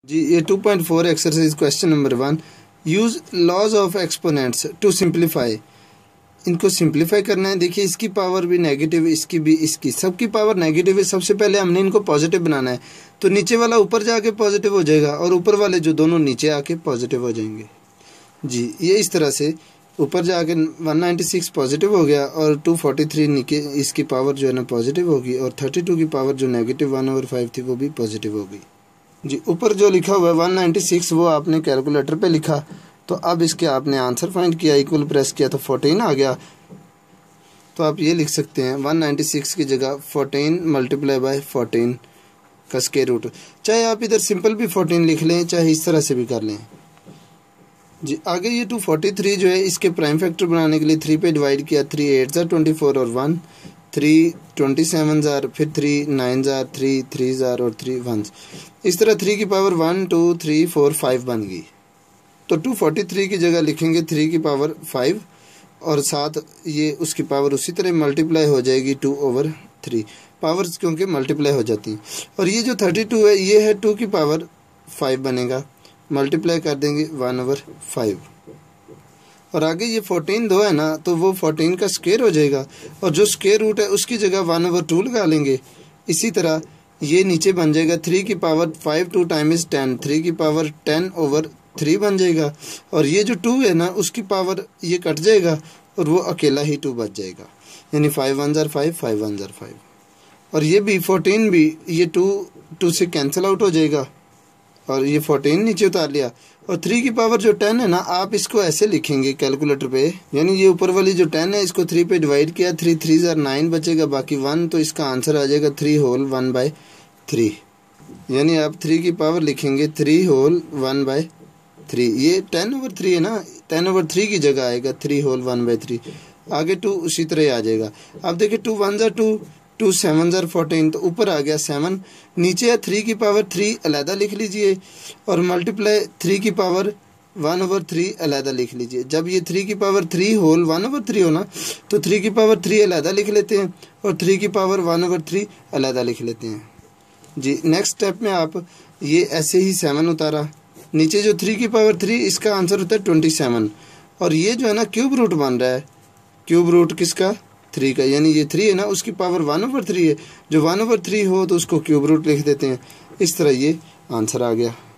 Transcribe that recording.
जी ये 2.4 exercise question number 1। Use laws of exponents to simplify. इनको simplify करना है। देखिए इसकी पावर भी नेगेटिव, इसकी भी, इसकी सबकी पावर नेगेटिव है। सबसे पहले हमने इनको पॉजिटिव बनाना है, तो नीचे वाला ऊपर जाके पॉजिटिव हो जाएगा और ऊपर वाले जो दोनों नीचे आके पॉजिटिव हो जाएंगे। जी ये इस तरह से ऊपर जाके 196 पॉजिटिव हो गया और 243 नीचे इसकी पावर जो है ना पॉजिटिव होगी और 32 की पावर जो नेगेटिव 1/5 थी वो भी पॉजिटिव होगी। जी ऊपर जो लिखा हुआ है 196 वो आपने कैलकुलेटर पे लिखा, तो अब इसके आपने आंसर फाइंड किया, इक्वल प्रेस किया तो 14 आ गया। तो आप ये लिख सकते हैं 196 की जगह 14 मल्टीप्लाई बाय 14 का स्क्वायर रूट। चाहे आप इधर सिंपल भी 14 लिख लें, चाहे इस तरह से भी कर लें। जी आगे ये 243 जो है इसके प्राइम फैक्टर बनाने के लिए 3 पे डिवाइड किया। 3 8 जार 24 और 1, 3 27 जार, फिर 3 9 जार, 3 3 जार और 3 1। इस तरह 3 की पावर 1 2 3 4 5 बन गई। तो 243 की जगह लिखेंगे 3 की पावर 5 और साथ ये उसकी पावर उसी तरह मल्टीप्लाई हो जाएगी 2/3। पावर्स क्योंकि मल्टीप्लाई हो जाती हैं। और ये जो 32 है ये है 2 की पावर 5 बनेगा, मल्टीप्लाई कर देंगे 1/5। और आगे ये 14 दो है ना, तो वो 14 का स्क्वायर हो जाएगा और जो स्क्वायर रूट है उसकी जगह 1/2 लगा लेंगे। इसी तरह ये नीचे बन जाएगा 3 की पावर 5 2 टाइम्स 10, 3 की पावर 10/3 बन जाएगा। और ये जो 2 है ना उसकी पावर ये कट जाएगा और वो अकेला ही 2 बच जाएगा, यानी 5 1 जार 5 5 1 जार 5। और ये भी 14 भी ये 2 से कैंसिल आउट हो जाएगा और ये 14 नीचे उतार लिया। और 3 की पावर जो 10 है ना, आप इसको ऐसे लिखेंगे कैलकुलेटर पे, यानी ये ऊपर वाली जो 10 है इसको 3 पे डिवाइड किया, 3 3 जार 9 बचेगा, बाकी 1, तो इसका आंसर आ जाएगा 3 होल 1/3। यानी आप 3 की पावर लिखेंगे 3 होल 1/3। ये 10/3 है ना, 10/3 की जगह आएगा 3 होल 1/3। आगे 2 उसी तरह आ जाएगा। अब देखिए 2 1 जार 2, 2 7 जार 14, तो ऊपर आ गया 7, नीचे है 3 की पावर 3 अलहदा लिख लीजिए और मल्टीप्लाई 3 की पावर 1/3 अलहदा लिख लीजिए। जब ये 3 की पावर 3 होल 1/3 हो ना, तो 3 की पावर 3 अलहदा लिख लेते हैं और 3 की पावर 1/3 अलहदा लिख लेते हैं। जी नेक्स्ट स्टेप में आप ये ऐसे ही 7 उतारा, नीचे जो 3 की पावर 3 इसका आंसर होता है 27। और ये जो है ना क्यूब रूट बन रहा है, क्यूब रूट किसका 3 का, यानी ये 3 है ना उसकी पावर 1/3 है। जो 1/3 हो तो उसको क्यूब रूट लिख देते हैं। इस तरह ये आंसर आ गया।